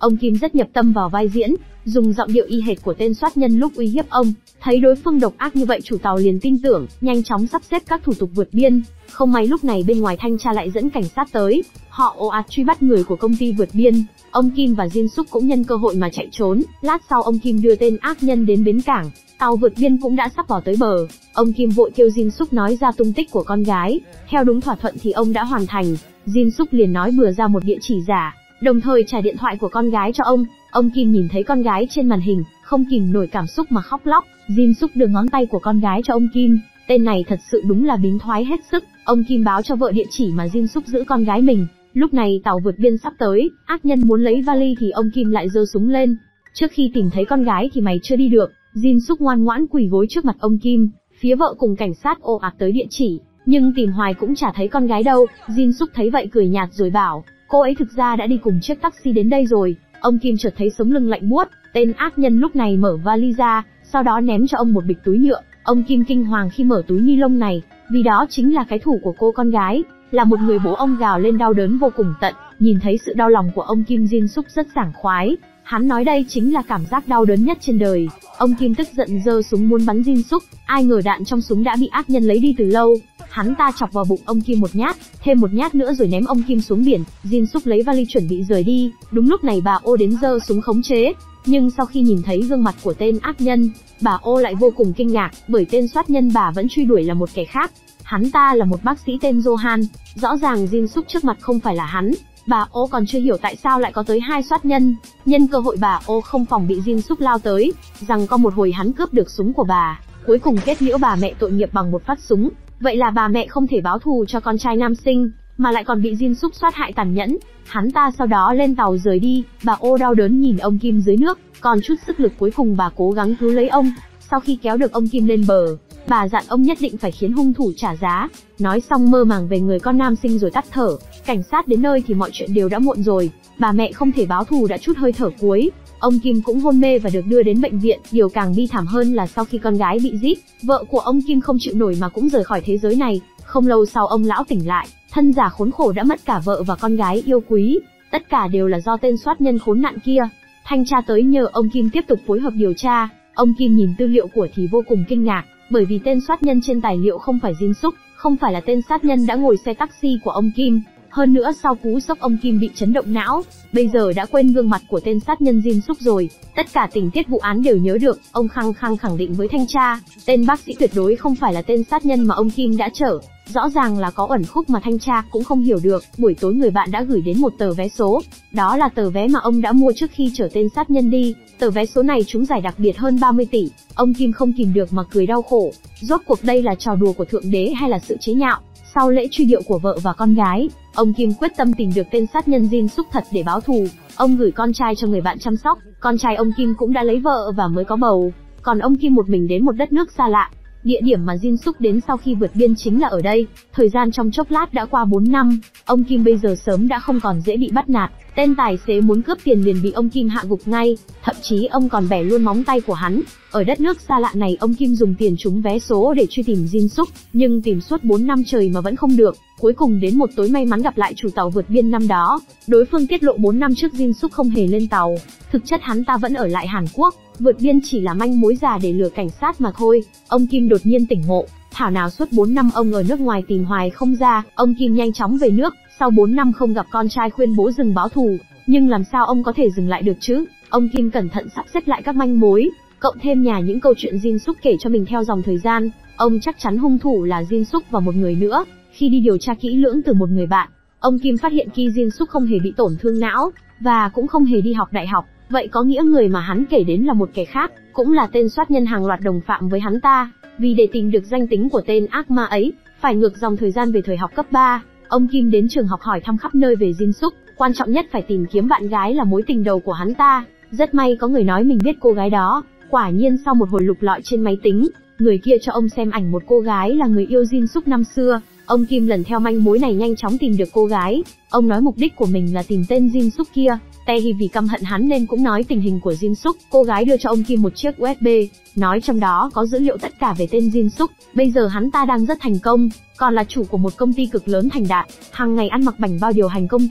Ông Kim rất nhập tâm vào vai diễn, dùng giọng điệu y hệt của tên soát nhân lúc uy hiếp ông. Thấy đối phương độc ác như vậy, chủ tàu liền tin tưởng, nhanh chóng sắp xếp các thủ tục vượt biên. Không may lúc này bên ngoài thanh tra lại dẫn cảnh sát tới, họ ồ ạt truy bắt người của công ty vượt biên. Ông Kim và Jin Suk cũng nhân cơ hội mà chạy trốn. Lát sau ông Kim đưa tên ác nhân đến bến cảng, tàu vượt biên cũng đã sắp vào tới bờ. Ông Kim vội kêu Jin Suk nói ra tung tích của con gái. Theo đúng thỏa thuận thì ông đã hoàn thành. Jin Suk liền nói bừa ra một địa chỉ giả, đồng thời trả điện thoại của con gái cho ông. Ông Kim nhìn thấy con gái trên màn hình, không kìm nổi cảm xúc mà khóc lóc. Jin Suk đưa ngón tay của con gái cho ông Kim. Tên này thật sự đúng là bính thoái hết sức. Ông Kim báo cho vợ địa chỉ mà Jin Suk giữ con gái mình. Lúc này tàu vượt biên sắp tới, ác nhân muốn lấy vali thì ông Kim lại giơ súng lên. Trước khi tìm thấy con gái thì mày chưa đi được. Jin Suk ngoan ngoãn quỳ gối trước mặt ông Kim. Phía vợ cùng cảnh sát ồ ạt tới địa chỉ, nhưng tìm hoài cũng chả thấy con gái đâu. Jin Suk thấy vậy cười nhạt rồi bảo, cô ấy thực ra đã đi cùng chiếc taxi đến đây rồi. Ông Kim chợt thấy sống lưng lạnh buốt. Tên ác nhân lúc này mở vali ra, sau đó ném cho ông một bịch túi nhựa. Ông Kim kinh hoàng khi mở túi ni lông này, vì đó chính là cái thủ của cô con gái. Là một người bố, ông gào lên đau đớn vô cùng tận. Nhìn thấy sự đau lòng của ông Kim, Jin Suk rất sảng khoái. Hắn nói đây chính là cảm giác đau đớn nhất trên đời. Ông Kim tức giận giơ súng muốn bắn Jin Suk, ai ngờ đạn trong súng đã bị ác nhân lấy đi từ lâu. Hắn ta chọc vào bụng ông Kim một nhát, thêm một nhát nữa rồi ném ông Kim xuống biển. Jin Suk lấy vali chuẩn bị rời đi. Đúng lúc này bà Ô đến giơ súng khống chế. Nhưng sau khi nhìn thấy gương mặt của tên ác nhân, bà Ô lại vô cùng kinh ngạc, bởi tên soát nhân bà vẫn truy đuổi là một kẻ khác. Hắn ta là một bác sĩ tên Johan. Rõ ràng Jin Suk trước mặt không phải là hắn. Bà Ô còn chưa hiểu tại sao lại có tới hai soát nhân. Nhân cơ hội bà Ô không phòng bị Jin Suk lao tới, rằng có một hồi hắn cướp được súng của bà, cuối cùng kết liễu bà mẹ tội nghiệp bằng một phát súng. Vậy là bà mẹ không thể báo thù cho con trai nam sinh, mà lại còn bị Jin Suk soát hại tàn nhẫn. Hắn ta sau đó lên tàu rời đi. Bà Ô đau đớn nhìn ông Kim dưới nước, còn chút sức lực cuối cùng bà cố gắng cứu lấy ông. Sau khi kéo được ông Kim lên bờ, bà dặn ông nhất định phải khiến hung thủ trả giá. Nói xong mơ màng về người con nam sinh rồi tắt thở. Cảnh sát đến nơi thì mọi chuyện đều đã muộn rồi. Bà mẹ không thể báo thù đã trút hơi thở cuối. Ông Kim cũng hôn mê và được đưa đến bệnh viện. Điều càng bi thảm hơn là sau khi con gái bị giết, vợ của ông Kim không chịu nổi mà cũng rời khỏi thế giới này. Không lâu sau ông lão tỉnh lại, thân giả khốn khổ đã mất cả vợ và con gái yêu quý. Tất cả đều là do tên soát nhân khốn nạn kia. Thanh tra tới nhờ ông Kim tiếp tục phối hợp điều tra. Ông Kim nhìn tư liệu của thì vô cùng kinh ngạc, bởi vì tên soát nhân trên tài liệu không phải Jin Suk, không phải là tên sát nhân đã ngồi xe taxi của ông Kim. Hơn nữa sau cú sốc ông Kim bị chấn động não, bây giờ đã quên gương mặt của tên sát nhân Jin Suk rồi. Tất cả tình tiết vụ án đều nhớ được. Ông khăng khăng khẳng định với thanh tra, tên bác sĩ tuyệt đối không phải là tên sát nhân mà ông Kim đã chở. Rõ ràng là có uẩn khúc mà thanh tra cũng không hiểu được. Buổi tối người bạn đã gửi đến một tờ vé số. Đó là tờ vé mà ông đã mua trước khi chở tên sát nhân đi. Tờ vé số này trúng giải đặc biệt hơn ba mươi tỷ. Ông Kim không kìm được mà cười đau khổ. Rốt cuộc đây là trò đùa của Thượng Đế hay là sự chế nhạo? Sau lễ truy điệu của vợ và con gái, ông Kim quyết tâm tìm được tên sát nhân Jin Suk thật để báo thù. Ông gửi con trai cho người bạn chăm sóc. Con trai ông Kim cũng đã lấy vợ và mới có bầu. Còn ông Kim một mình đến một đất nước xa lạ. Địa điểm mà Jin Suk đến sau khi vượt biên chính là ở đây. Thời gian trong chốc lát đã qua bốn năm. Ông Kim bây giờ sớm đã không còn dễ bị bắt nạt. Tên tài xế muốn cướp tiền liền bị ông Kim hạ gục ngay. Thậm chí ông còn bẻ luôn móng tay của hắn. Ở đất nước xa lạ này ông Kim dùng tiền trúng vé số để truy tìm Jin Suk, nhưng tìm suốt bốn năm trời mà vẫn không được. Cuối cùng đến một tối may mắn gặp lại chủ tàu vượt biên năm đó. Đối phương tiết lộ bốn năm trước Jin Suk không hề lên tàu. Thực chất hắn ta vẫn ở lại Hàn Quốc. Vượt biên chỉ là manh mối giả để lừa cảnh sát mà thôi. Ông Kim đột nhiên tỉnh ngộ. Thảo nào suốt bốn năm ông ở nước ngoài tìm hoài không ra. Ông Kim nhanh chóng về nước. Sau bốn năm không gặp con trai khuyên bố dừng báo thù. Nhưng làm sao ông có thể dừng lại được chứ? Ông Kim cẩn thận sắp xếp lại các manh mối, cộng thêm nhà những câu chuyện Jin Suk kể cho mình theo dòng thời gian. Ông chắc chắn hung thủ là Jin Suk và một người nữa. Khi đi điều tra kỹ lưỡng từ một người bạn, ông Kim phát hiện Ki Jin Suk không hề bị tổn thương não, và cũng không hề đi học đại học. Vậy có nghĩa người mà hắn kể đến là một kẻ khác, cũng là tên soát nhân hàng loạt đồng phạm với hắn ta. Vì để tìm được danh tính của tên ác ma ấy, phải ngược dòng thời gian về thời học cấp ba. Ông Kim đến trường học hỏi thăm khắp nơi về Jin Suk, quan trọng nhất phải tìm kiếm bạn gái là mối tình đầu của hắn ta. Rất may có người nói mình biết cô gái đó. Quả nhiên sau một hồi lục lọi trên máy tính, người kia cho ông xem ảnh một cô gái là người yêu Jin Suk năm xưa. Ông Kim lần theo manh mối này nhanh chóng tìm được cô gái. Ông nói mục đích của mình là tìm tên Jin Suk kia. Tae vì căm hận hắn nên cũng nói tình hình của Jin Suk. Cô gái đưa cho ông Kim một chiếc u ét bê, nói trong đó có dữ liệu tất cả về tên Jin Suk. Bây giờ hắn ta đang rất thành công, còn là chủ của một công ty cực lớn thành đạt, hàng ngày ăn mặc bảnh bao điều hành công ty.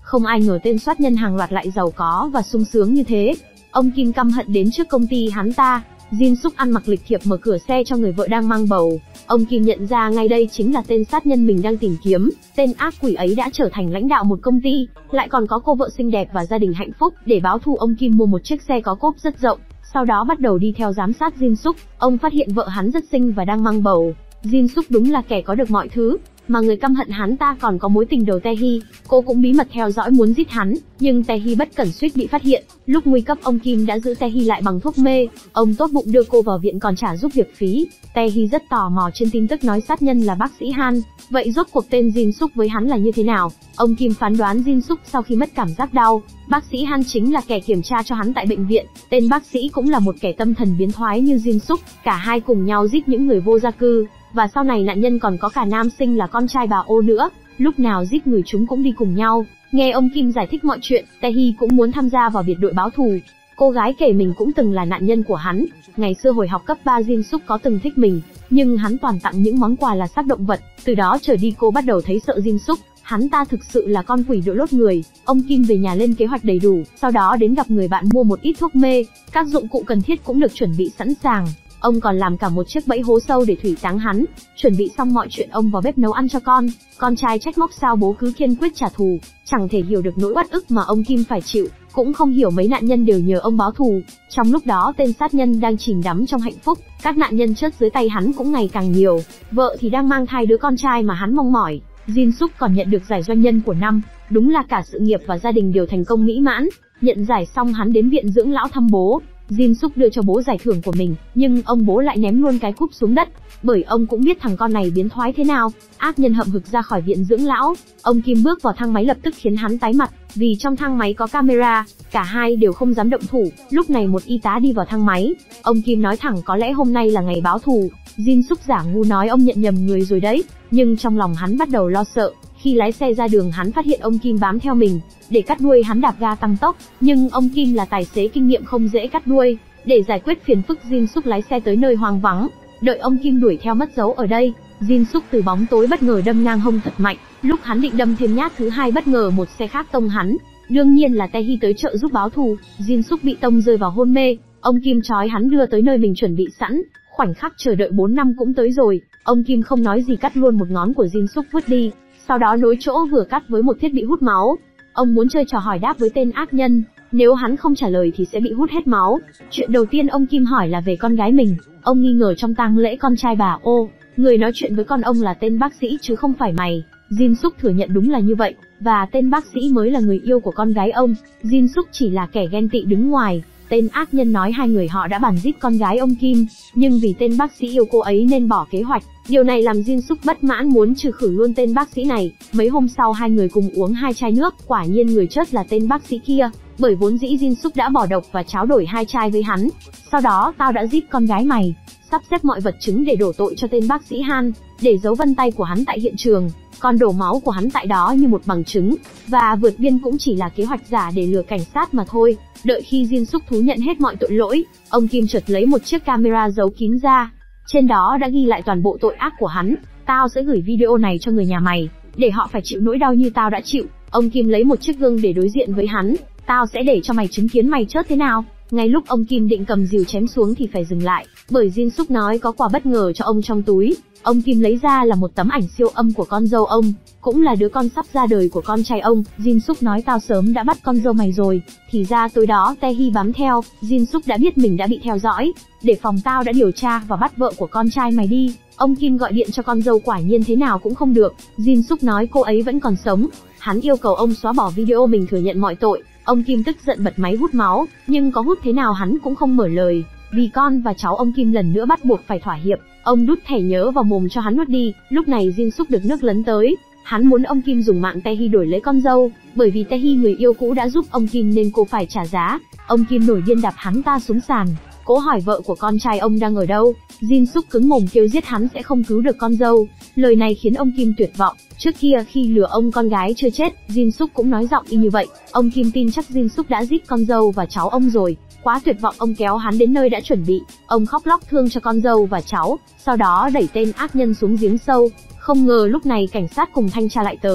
Không ai ngờ tên soát nhân hàng loạt lại giàu có và sung sướng như thế. Ông Kim căm hận đến trước công ty hắn ta. Jin Suk ăn mặc lịch thiệp mở cửa xe cho người vợ đang mang bầu. Ông Kim nhận ra ngay đây chính là tên sát nhân mình đang tìm kiếm. Tên ác quỷ ấy đã trở thành lãnh đạo một công ty, lại còn có cô vợ xinh đẹp và gia đình hạnh phúc. Để báo thù, ông Kim mua một chiếc xe có cốp rất rộng, sau đó bắt đầu đi theo giám sát Jin Suk. Ông phát hiện vợ hắn rất xinh và đang mang bầu. Jin Suk đúng là kẻ có được mọi thứ, mà người căm hận hắn ta còn có mối tình đầu Tae-hee. Cô cũng bí mật theo dõi muốn giết hắn, nhưng Tae-hee bất cẩn suýt bị phát hiện. Lúc nguy cấp, ông Kim đã giữ Tae-hee lại bằng thuốc mê. Ông tốt bụng đưa cô vào viện còn trả giúp việc phí. Tae-hee rất tò mò trên tin tức nói sát nhân là bác sĩ Han. Vậy rốt cuộc tên Jin Suk với hắn là như thế nào? Ông Kim phán đoán Jin Suk sau khi mất cảm giác đau. Bác sĩ Han chính là kẻ kiểm tra cho hắn tại bệnh viện. Tên bác sĩ cũng là một kẻ tâm thần biến thoái như Jin Suk. Cả hai cùng nhau giết những người vô gia cư. Và sau này nạn nhân còn có cả nam sinh là con trai bà Ô nữa. Lúc nào giết người chúng cũng đi cùng nhau. Nghe ông Kim giải thích mọi chuyện, Tae-hee cũng muốn tham gia vào biệt đội báo thù. Cô gái kể mình cũng từng là nạn nhân của hắn. Ngày xưa hồi học cấp ba, Jin Suk có từng thích mình, nhưng hắn toàn tặng những món quà là xác động vật. Từ đó trở đi cô bắt đầu thấy sợ Jin Suk. Hắn ta thực sự là con quỷ đội lốt người. Ông Kim về nhà lên kế hoạch đầy đủ, sau đó đến gặp người bạn mua một ít thuốc mê. Các dụng cụ cần thiết cũng được chuẩn bị sẵn sàng. Ông còn làm cả một chiếc bẫy hố sâu để thủy táng hắn. Chuẩn bị xong mọi chuyện, ông vào bếp nấu ăn cho con. Con trai trách móc sao bố cứ kiên quyết trả thù. Chẳng thể hiểu được nỗi uất ức mà ông Kim phải chịu, cũng không hiểu mấy nạn nhân đều nhờ ông báo thù. Trong lúc đó, tên sát nhân đang chìm đắm trong hạnh phúc. Các nạn nhân chết dưới tay hắn cũng ngày càng nhiều. Vợ thì đang mang thai đứa con trai mà hắn mong mỏi. Jin Suk còn nhận được giải doanh nhân của năm. Đúng là cả sự nghiệp và gia đình đều thành công mỹ mãn. Nhận giải xong, hắn đến viện dưỡng lão thăm bố. Jin Suk đưa cho bố giải thưởng của mình, nhưng ông bố lại ném luôn cái cúp xuống đất, bởi ông cũng biết thằng con này biến thoái thế nào. Ác nhân hậm hực ra khỏi viện dưỡng lão. Ông Kim bước vào thang máy lập tức khiến hắn tái mặt, vì trong thang máy có camera. Cả hai đều không dám động thủ. Lúc này một y tá đi vào thang máy. Ông Kim nói thẳng có lẽ hôm nay là ngày báo thù. Jin Suk giả ngu nói ông nhận nhầm người rồi đấy, nhưng trong lòng hắn bắt đầu lo sợ. Khi lái xe ra đường, hắn phát hiện ông Kim bám theo mình. Để cắt đuôi, hắn đạp ga tăng tốc, nhưng ông Kim là tài xế kinh nghiệm không dễ cắt đuôi. Để giải quyết phiền phức, Jin Suk lái xe tới nơi hoang vắng, đợi ông Kim đuổi theo mất dấu ở đây. Jin Suk từ bóng tối bất ngờ đâm ngang hông thật mạnh. Lúc hắn định đâm thêm nhát thứ hai, bất ngờ một xe khác tông hắn. Đương nhiên là Tae-hee tới trợ giúp báo thù. Jin Suk bị tông rơi vào hôn mê. Ông Kim trói hắn đưa tới nơi mình chuẩn bị sẵn. Khoảnh khắc chờ đợi bốn năm cũng tới rồi. Ông Kim không nói gì cắt luôn một ngón của Jin Suk vứt đi. Sau đó nối chỗ vừa cắt với một thiết bị hút máu. Ông muốn chơi trò hỏi đáp với tên ác nhân. Nếu hắn không trả lời thì sẽ bị hút hết máu. Chuyện đầu tiên ông Kim hỏi là về con gái mình. Ông nghi ngờ trong tang lễ con trai bà Ô, người nói chuyện với con ông là tên bác sĩ chứ không phải mày. Jin Suk thừa nhận đúng là như vậy, và tên bác sĩ mới là người yêu của con gái ông. Jin Suk chỉ là kẻ ghen tị đứng ngoài. Tên ác nhân nói hai người họ đã bàn giết con gái ông Kim, nhưng vì tên bác sĩ yêu cô ấy nên bỏ kế hoạch. Điều này làm Jin Suk bất mãn, muốn trừ khử luôn tên bác sĩ này. Mấy hôm sau, hai người cùng uống hai chai nước. Quả nhiên người chết là tên bác sĩ kia, bởi vốn dĩ Jin Suk đã bỏ độc và tráo đổi hai chai với hắn. Sau đó tao đã giết con gái mày, sắp xếp mọi vật chứng để đổ tội cho tên bác sĩ Han, để giấu vân tay của hắn tại hiện trường, còn đổ máu của hắn tại đó như một bằng chứng. Và vượt biên cũng chỉ là kế hoạch giả để lừa cảnh sát mà thôi. Đợi khi Jin Suk thú nhận hết mọi tội lỗi, ông Kim chợt lấy một chiếc camera giấu kín ra. Trên đó đã ghi lại toàn bộ tội ác của hắn. Tao sẽ gửi video này cho người nhà mày, để họ phải chịu nỗi đau như tao đã chịu. Ông Kim lấy một chiếc gương để đối diện với hắn. Tao sẽ để cho mày chứng kiến mày chết thế nào. Ngay lúc ông Kim định cầm rìu chém xuống thì phải dừng lại, bởi Jin Suk nói có quà bất ngờ cho ông trong túi. Ông Kim lấy ra là một tấm ảnh siêu âm của con dâu ông, cũng là đứa con sắp ra đời của con trai ông. Jin Suk nói tao sớm đã bắt con dâu mày rồi. Thì ra tối đó Tae-hee bám theo. Jin Suk đã biết mình đã bị theo dõi. Để phòng tao đã điều tra và bắt vợ của con trai mày đi. Ông Kim gọi điện cho con dâu, quả nhiên thế nào cũng không được. Jin Suk nói cô ấy vẫn còn sống. Hắn yêu cầu ông xóa bỏ video mình thừa nhận mọi tội. Ông Kim tức giận bật máy hút máu, nhưng có hút thế nào hắn cũng không mở lời. Vì con và cháu, ông Kim lần nữa bắt buộc phải thỏa hiệp. Ông đút thẻ nhớ vào mồm cho hắn nuốt đi. Lúc này Jin Suk được nước lấn tới. Hắn muốn ông Kim dùng mạng Tae-hee đổi lấy con dâu, bởi vì Tae-hee người yêu cũ đã giúp ông Kim nên cô phải trả giá. Ông Kim nổi điên đạp hắn ta xuống sàn, cố hỏi vợ của con trai ông đang ở đâu. Jin Suk cứng mồm kêu giết hắn sẽ không cứu được con dâu. Lời này khiến ông Kim tuyệt vọng. Trước kia khi lừa ông con gái chưa chết, Jin Suk cũng nói giọng y như vậy. Ông Kim tin chắc Jin Suk đã giết con dâu và cháu ông rồi. Quá tuyệt vọng, ông kéo hắn đến nơi đã chuẩn bị. Ông khóc lóc thương cho con dâu và cháu, sau đó đẩy tên ác nhân xuống giếng sâu. Không ngờ lúc này cảnh sát cùng thanh tra lại tới.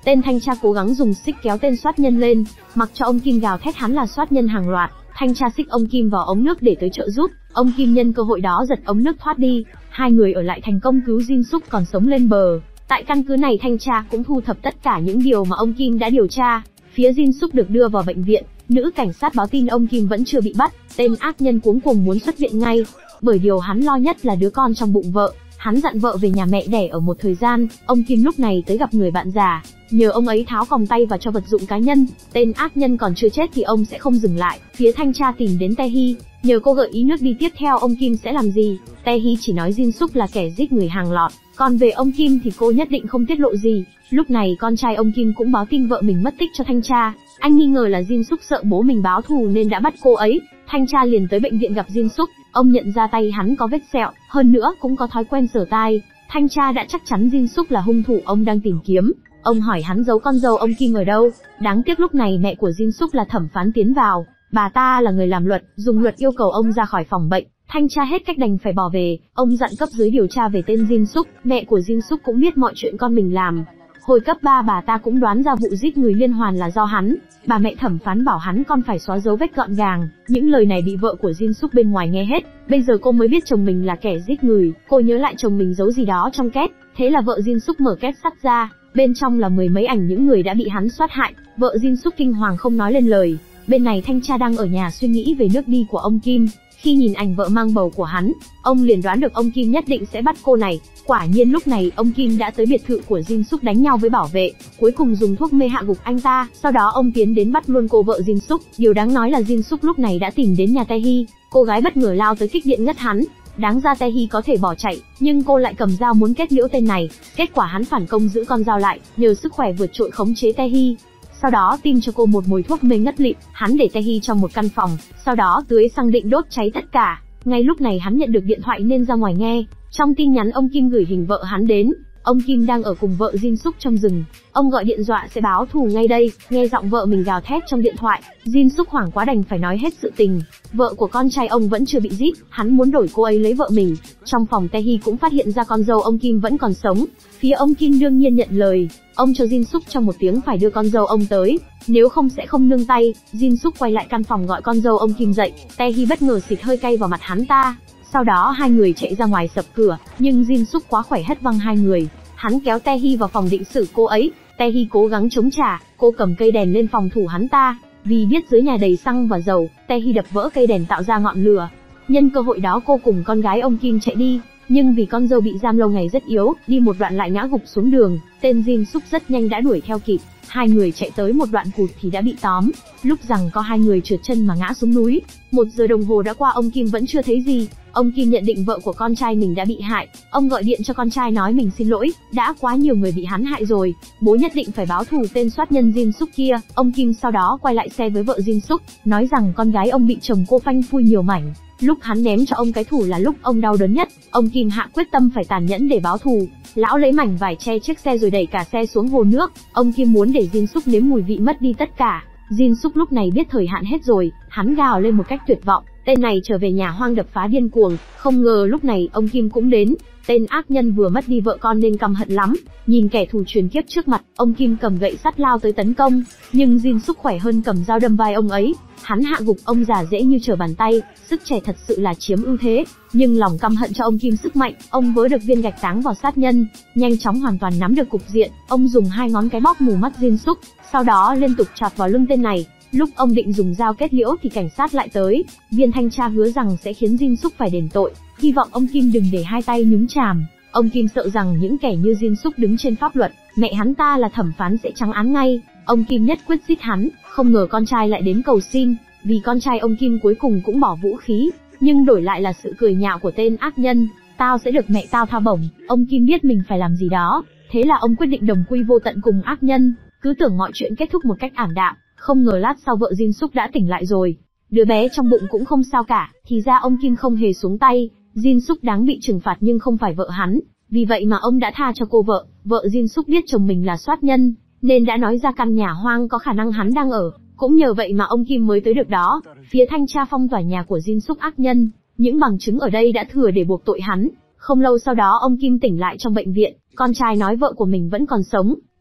Tên thanh tra cố gắng dùng xích kéo tên soát nhân lên, mặc cho ông Kim gào thét hắn là soát nhân hàng loạt. Thanh tra xích ông Kim vào ống nước để tới trợ giúp, ông Kim nhân cơ hội đó giật ống nước thoát đi. Hai người ở lại thành công cứu Jin Suk còn sống lên bờ. Tại căn cứ này thanh tra cũng thu thập tất cả những điều mà ông Kim đã điều tra. Phía Jin Suk được đưa vào bệnh viện, nữ cảnh sát báo tin ông Kim vẫn chưa bị bắt, tên ác nhân cuống cuồng muốn xuất viện ngay. Bởi điều hắn lo nhất là đứa con trong bụng vợ, hắn dặn vợ về nhà mẹ đẻ ở một thời gian. Ông Kim lúc này tới gặp người bạn già, nhờ ông ấy tháo còng tay và cho vật dụng cá nhân. Tên ác nhân còn chưa chết thì ông sẽ không dừng lại. Phía thanh tra tìm đến Tae-hee, nhờ cô gợi ý nước đi tiếp theo ông Kim sẽ làm gì. Tae-hee chỉ nói Jin Suk là kẻ giết người hàng loạt, còn về ông Kim thì cô nhất định không tiết lộ gì. Lúc này con trai ông Kim cũng báo tin vợ mình mất tích cho thanh tra. Anh nghi ngờ là Jin Suk sợ bố mình báo thù nên đã bắt cô ấy. Thanh tra liền tới bệnh viện gặp Jin Suk. Ông nhận ra tay hắn có vết sẹo, hơn nữa cũng có thói quen sờ tai. Thanh tra đã chắc chắn Jin Suk là hung thủ ông đang tìm kiếm. Ông hỏi hắn giấu con dâu ông Kim ở đâu. Đáng tiếc lúc này mẹ của Jin Suk là thẩm phán tiến vào. Bà ta là người làm luật, dùng luật yêu cầu ông ra khỏi phòng bệnh. Thanh tra hết cách đành phải bỏ về. Ông dặn cấp dưới điều tra về tên Jin Suk. Mẹ của Jin Suk cũng biết mọi chuyện con mình làm. Hồi cấp ba bà ta cũng đoán ra vụ giết người liên hoàn là do hắn. Bà mẹ thẩm phán bảo hắn con phải xóa dấu vết gọn gàng. Những lời này bị vợ của Jin Suk bên ngoài nghe hết. Bây giờ cô mới biết chồng mình là kẻ giết người. Cô nhớ lại chồng mình giấu gì đó trong két. Thế là vợ Jin Suk mở két sắt ra. Bên trong là mười mấy ảnh những người đã bị hắn sát hại. Vợ Jin Suk kinh hoàng không nói lên lời. Bên này thanh tra đang ở nhà suy nghĩ về nước đi của ông Kim. Khi nhìn ảnh vợ mang bầu của hắn, ông liền đoán được ông Kim nhất định sẽ bắt cô này. Quả nhiên lúc này ông Kim đã tới biệt thự của Jin Suk đánh nhau với bảo vệ, cuối cùng dùng thuốc mê hạ gục anh ta. Sau đó ông tiến đến bắt luôn cô vợ Jin Suk. Điều đáng nói là Jin Suk lúc này đã tìm đến nhà Tae-hee. Cô gái bất ngờ lao tới kích điện ngất hắn. Đáng ra Tae-hee có thể bỏ chạy, nhưng cô lại cầm dao muốn kết liễu tên này. Kết quả hắn phản công giữ con dao lại, nhờ sức khỏe vượt trội khống chế Tae-hee. Sau đó tiêm cho cô một mùi thuốc mê ngất lịm. Hắn để Tae-hee trong một căn phòng, sau đó tưới xăng định đốt cháy tất cả. Ngay lúc này hắn nhận được điện thoại nên ra ngoài nghe. Trong tin nhắn ông Kim gửi hình vợ hắn đến. Ông Kim đang ở cùng vợ Jin Suk trong rừng. Ông gọi điện dọa sẽ báo thù ngay đây. Nghe giọng vợ mình gào thét trong điện thoại, Jin Suk hoảng quá đành phải nói hết sự tình. Vợ của con trai ông vẫn chưa bị giết, hắn muốn đổi cô ấy lấy vợ mình. Trong phòng Tae-hee cũng phát hiện ra con dâu ông Kim vẫn còn sống. Phía ông Kim đương nhiên nhận lời. Ông cho Jin Suk trong một tiếng phải đưa con dâu ông tới, nếu không sẽ không nương tay. Jin Suk quay lại căn phòng gọi con dâu ông Kim dậy. Tae-hee bất ngờ xịt hơi cay vào mặt hắn ta. Sau đó hai người chạy ra ngoài sập cửa, nhưng Jin Suk quá khỏe hất văng hai người. Hắn kéo Tae-hee vào phòng định xử cô ấy. Tae-hee cố gắng chống trả, cô cầm cây đèn lên phòng thủ hắn ta. Vì biết dưới nhà đầy xăng và dầu, Tae-hee đập vỡ cây đèn tạo ra ngọn lửa. Nhân cơ hội đó cô cùng con gái ông Kim chạy đi. Nhưng vì con dâu bị giam lâu ngày rất yếu, đi một đoạn lại ngã gục xuống đường. Tên Jin Suk rất nhanh đã đuổi theo kịp. Hai người chạy tới một đoạn cụt thì đã bị tóm. Lúc rằng có hai người trượt chân mà ngã xuống núi. Một giờ đồng hồ đã qua ông Kim vẫn chưa thấy gì. Ông Kim nhận định vợ của con trai mình đã bị hại. Ông gọi điện cho con trai nói mình xin lỗi, đã quá nhiều người bị hắn hại rồi. Bố nhất định phải báo thù tên soát nhân Jin Suk kia. Ông Kim sau đó quay lại xe với vợ Jin Suk, nói rằng con gái ông bị chồng cô phanh phui nhiều mảnh. Lúc hắn ném cho ông cái thủ là lúc ông đau đớn nhất. Ông Kim hạ quyết tâm phải tàn nhẫn để báo thù. Lão lấy mảnh vải che chiếc xe rồi đẩy cả xe xuống hồ nước. Ông Kim muốn để Jin Suk nếm mùi vị mất đi tất cả. Jin Suk lúc này biết thời hạn hết rồi, hắn gào lên một cách tuyệt vọng. Tên này trở về nhà hoang đập phá điên cuồng. Không ngờ lúc này ông Kim cũng đến. Tên ác nhân vừa mất đi vợ con nên căm hận lắm. Nhìn kẻ thù truyền kiếp trước mặt, ông Kim cầm gậy sắt lao tới tấn công. Nhưng Jin Suk khỏe hơn cầm dao đâm vai ông ấy. Hắn hạ gục ông già dễ như trở bàn tay. Sức trẻ thật sự là chiếm ưu thế. Nhưng lòng căm hận cho ông Kim sức mạnh. Ông vớ được viên gạch táng vào sát nhân. Nhanh chóng hoàn toàn nắm được cục diện. Ông dùng hai ngón cái bóp mù mắt Jin Suk. Sau đó liên tục chọc vào lưng tên này. Lúc ông định dùng dao kết liễu thì cảnh sát lại tới. Viên thanh tra hứa rằng sẽ khiến Jin Suk phải đền tội. Hy vọng ông Kim đừng để hai tay nhúng chàm. Ông Kim sợ rằng những kẻ như Jin Suk đứng trên pháp luật, mẹ hắn ta là thẩm phán sẽ trắng án ngay. Ông Kim nhất quyết giết hắn. Không ngờ con trai lại đến cầu xin. Vì con trai ông Kim cuối cùng cũng bỏ vũ khí, nhưng đổi lại là sự cười nhạo của tên ác nhân. Tao sẽ được mẹ tao tha bổng. Ông Kim biết mình phải làm gì đó. Thế là ông quyết định đồng quy vô tận cùng ác nhân. Cứ tưởng mọi chuyện kết thúc một cách ảm đạm. Không ngờ lát sau vợ Jin Suk đã tỉnh lại rồi. Đứa bé trong bụng cũng không sao cả. Thì ra ông Kim không hề xuống tay. Jin Suk đáng bị trừng phạt nhưng không phải vợ hắn. Vì vậy mà ông đã tha cho cô vợ. Vợ Jin Suk biết chồng mình là soát nhân, nên đã nói ra căn nhà hoang có khả năng hắn đang ở. Cũng nhờ vậy mà ông Kim mới tới được đó. Phía thanh tra phong tỏa nhà của Jin Suk ác nhân. Những bằng chứng ở đây đã thừa để buộc tội hắn. Không lâu sau đó ông Kim tỉnh lại trong bệnh viện. Con trai nói vợ của mình vẫn còn sống.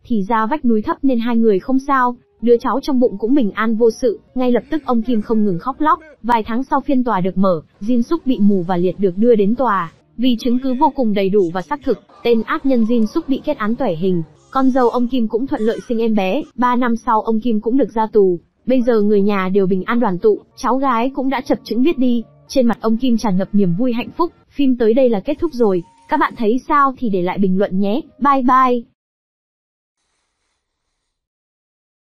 thì ra vách núi thấp nên hai người không sao, đứa cháu trong bụng cũng bình an vô sự. Ngay lập tức ông Kim không ngừng khóc lóc. Vài tháng sau phiên tòa được mở, Jin Suk bị mù và liệt được đưa đến tòa. Vì chứng cứ vô cùng đầy đủ và xác thực, tên ác nhân Jin Suk bị kết án tử hình. Con dâu ông Kim cũng thuận lợi sinh em bé. Ba năm sau ông Kim cũng được ra tù. Bây giờ người nhà đều bình an đoàn tụ, cháu gái cũng đã chập chững biết đi. Trên mặt ông Kim tràn ngập niềm vui hạnh phúc. Phim tới đây là kết thúc rồi. Các bạn thấy sao thì để lại bình luận nhé. Bye bye.